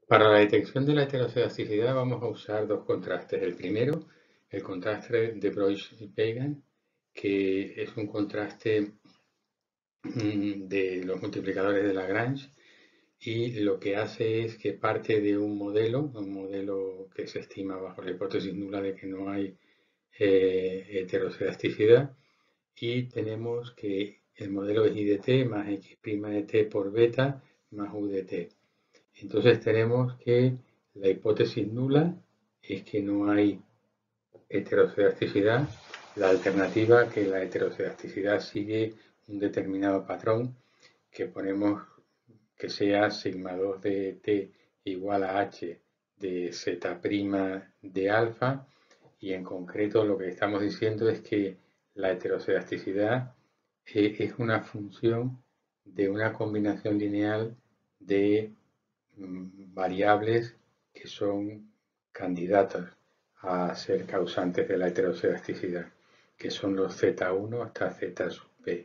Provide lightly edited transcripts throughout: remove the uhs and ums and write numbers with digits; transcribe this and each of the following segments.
Para la detección de la heterocelasticidad vamos a usar dos contrastes. El primero, el contraste de Broich y Pagan, que es un contraste de los multiplicadores de Lagrange, y lo que hace es que parte de un modelo que se estima bajo la hipótesis nula de que no hay heterocelasticidad, y tenemos que el modelo es I de t más x' de t por beta más u de t. Entonces tenemos que la hipótesis nula es que no hay heterocelasticidad. La alternativa, que la heterocelasticidad sigue un determinado patrón que ponemos que sea sigma 2 de t igual a h de z' de alfa, y en concreto lo que estamos diciendo es que la heterocelasticidad es una función de una combinación lineal de variables que son candidatas a ser causantes de la heterocelasticidad, que son los z1 hasta z sub p.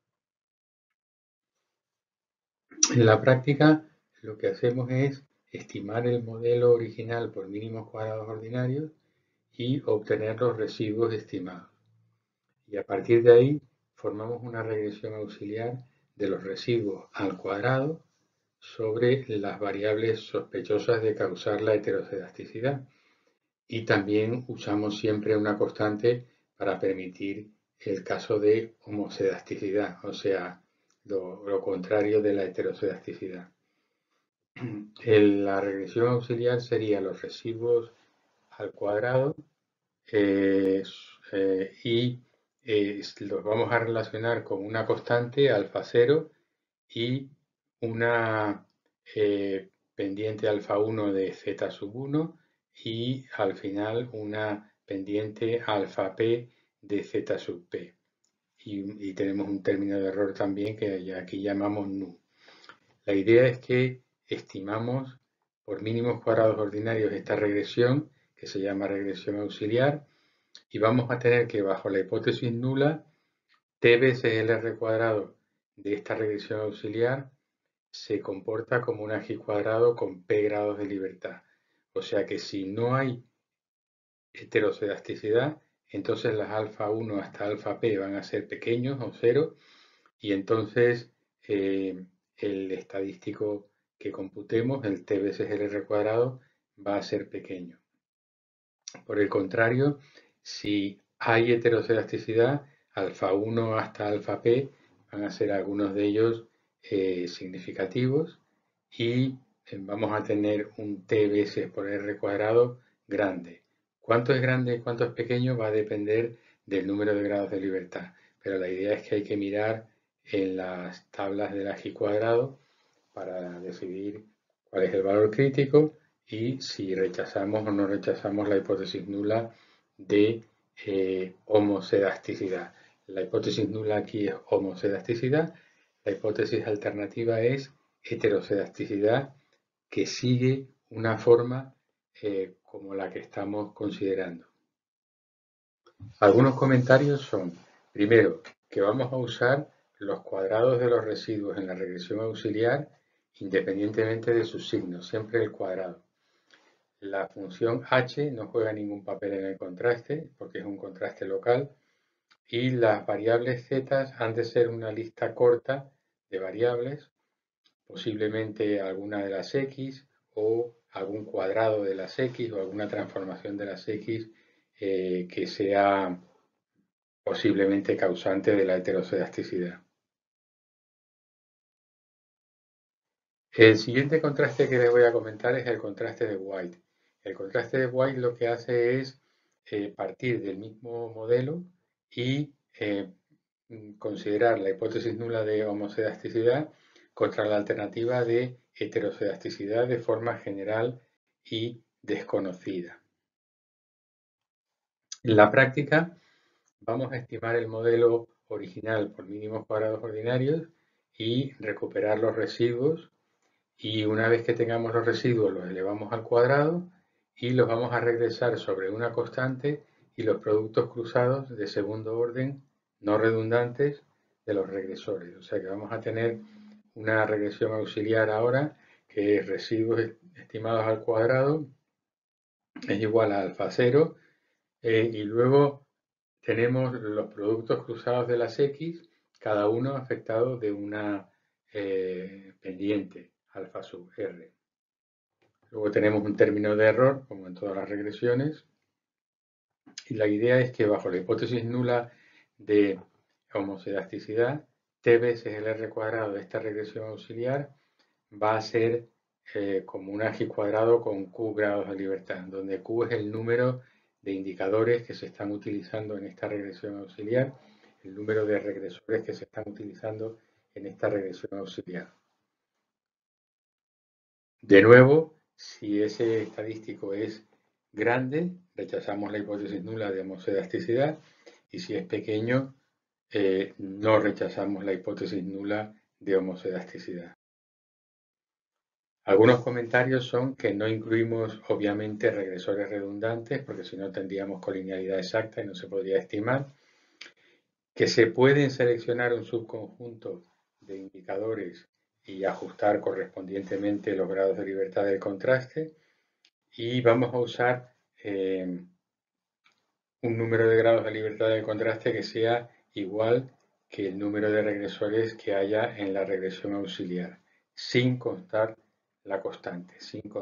En la práctica, lo que hacemos es estimar el modelo original por mínimos cuadrados ordinarios y obtener los residuos estimados. Y a partir de ahí formamos una regresión auxiliar de los residuos al cuadrado sobre las variables sospechosas de causar la heterocelasticidad. Y también usamos siempre una constante para permitir el caso de homocelasticidad, o sea, lo contrario de la heterocelasticidad. La regresión auxiliar sería los residuos al cuadrado y los vamos a relacionar con una constante alfa 0 y una pendiente alfa 1 de z sub 1 y al final una pendiente alfa p de z sub p. Y tenemos un término de error también que aquí llamamos nu. La idea es que estimamos por mínimos cuadrados ordinarios esta regresión, que se llama regresión auxiliar, y vamos a tener que bajo la hipótesis nula, t veces el r cuadrado de esta regresión auxiliar se comporta como un G cuadrado con p grados de libertad. O sea que si no hay heterocelasticidad, entonces las alfa 1 hasta alfa p van a ser pequeños o cero, y entonces el estadístico que computemos, el t veces el r cuadrado, va a ser pequeño. Por el contrario, si hay heterocelasticidad, alfa 1 hasta alfa p van a ser algunos de ellos significativos, y vamos a tener un t veces por r cuadrado grande. ¿Cuánto es grande y cuánto es pequeño? Va a depender del número de grados de libertad, pero la idea es que hay que mirar en las tablas del Agi cuadrado para decidir cuál es el valor crítico y si rechazamos o no rechazamos la hipótesis nula de homocelasticidad. La hipótesis nula aquí es homocelasticidad, la hipótesis alternativa es heterocelasticidad, que sigue una forma como la que estamos considerando. Algunos comentarios son, primero, que vamos a usar los cuadrados de los residuos en la regresión auxiliar independientemente de sus signos, siempre el cuadrado. La función h no juega ningún papel en el contraste porque es un contraste local, y las variables z han de ser una lista corta de variables, posiblemente alguna de las x o algún cuadrado de las x o alguna transformación de las x que sea posiblemente causante de la heterocelasticidad. El siguiente contraste que les voy a comentar es el contraste de White. El contraste de White lo que hace es partir del mismo modelo y considerar la hipótesis nula de homocelasticidad contra la alternativa de heterocelasticidad de forma general y desconocida. En la práctica vamos a estimar el modelo original por mínimos cuadrados ordinarios y recuperar los residuos, y una vez que tengamos los residuos los elevamos al cuadrado y los vamos a regresar sobre una constante y los productos cruzados de segundo orden no redundantes de los regresores. O sea que vamos a tener una regresión auxiliar ahora que es residuos estimados al cuadrado, es igual a alfa 0, y luego tenemos los productos cruzados de las X, cada uno afectado de una pendiente, alfa sub R. Luego tenemos un término de error, como en todas las regresiones, y la idea es que bajo la hipótesis nula de homocedasticidad, t veces el R cuadrado de esta regresión auxiliar va a ser como un X cuadrado con Q grados de libertad, donde Q es el número de indicadores que se están utilizando en esta regresión auxiliar, el número de regresores que se están utilizando en esta regresión auxiliar. De nuevo, si ese estadístico es grande, rechazamos la hipótesis nula de homocedasticidad, y si es pequeño, no rechazamos la hipótesis nula de homocedasticidad. Algunos comentarios son que no incluimos obviamente regresores redundantes, porque si no tendríamos colinealidad exacta y no se podría estimar, que se pueden seleccionar un subconjunto de indicadores y ajustar correspondientemente los grados de libertad del contraste, y vamos a usar un número de grados de libertad del contraste que sea igual que el número de regresores que haya en la regresión auxiliar, sin contar la constante,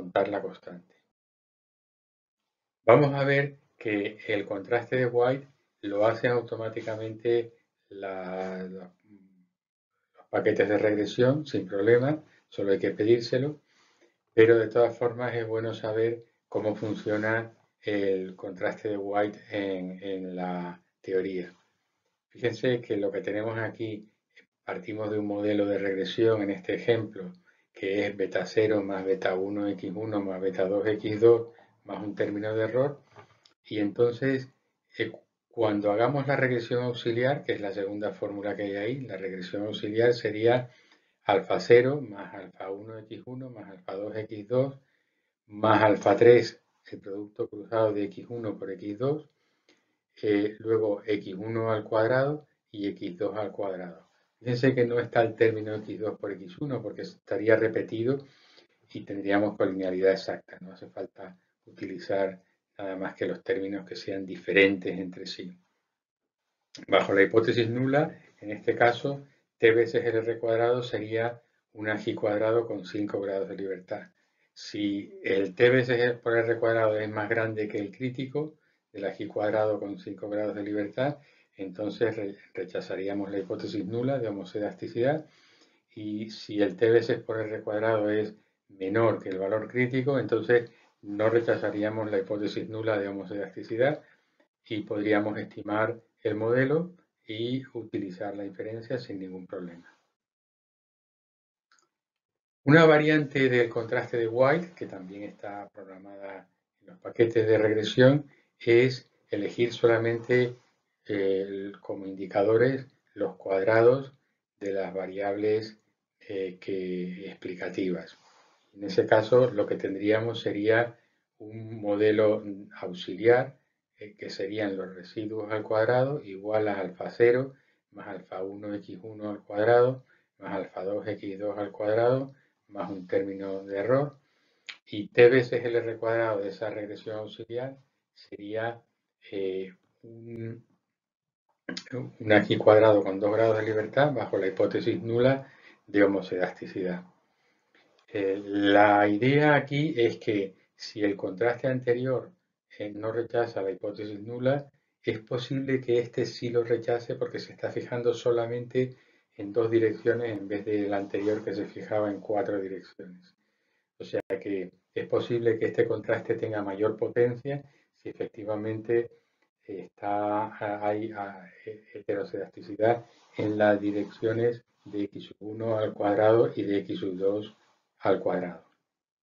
Vamos a ver que el contraste de White lo hacen automáticamente los paquetes de regresión sin problema, solo hay que pedírselo, pero de todas formas es bueno saber cómo funciona el contraste de White en la teoría. Fíjense que lo que tenemos aquí, partimos de un modelo de regresión en este ejemplo, que es beta 0 más beta 1 x1 más beta 2 x2 más un término de error, y entonces cuando hagamos la regresión auxiliar, que es la segunda fórmula que hay ahí, la regresión auxiliar sería alfa 0 más alfa 1 x1 más alfa 2 x2 más alfa 3, el producto cruzado de x1 por x2, luego x1 al cuadrado y x2 al cuadrado. Fíjense que no está el término x2 por x1 porque estaría repetido y tendríamos colinealidad exacta. No hace falta utilizar nada más que los términos que sean diferentes entre sí. Bajo la hipótesis nula, en este caso, t veces el r cuadrado sería un agi cuadrado con 5 grados de libertad. Si el t veces por r cuadrado es más grande que el crítico, del agi cuadrado con 5 grados de libertad, entonces rechazaríamos la hipótesis nula de homocedasticidad, y si el t veces por r cuadrado es menor que el valor crítico, entonces no rechazaríamos la hipótesis nula de homocedasticidad y podríamos estimar el modelo y utilizar la inferencia sin ningún problema. Una variante del contraste de White, que también está programada en los paquetes de regresión, es elegir solamente como indicadores los cuadrados de las variables explicativas. En ese caso, lo que tendríamos sería un modelo auxiliar, que serían los residuos al cuadrado igual a alfa 0 más alfa 1 x1 al cuadrado más alfa 2 x2 al cuadrado más un término de error, y t veces el r cuadrado de esa regresión auxiliar sería un X cuadrado con 2 grados de libertad bajo la hipótesis nula de homocedasticidad. La idea aquí es que si el contraste anterior no rechaza la hipótesis nula, es posible que este sí lo rechace porque se está fijando solamente en 2 direcciones en vez del anterior que se fijaba en 4 direcciones. O sea que es posible que este contraste tenga mayor potencia si efectivamente hay heterocedasticidad en las direcciones de x1 al cuadrado y de x2 al cuadrado.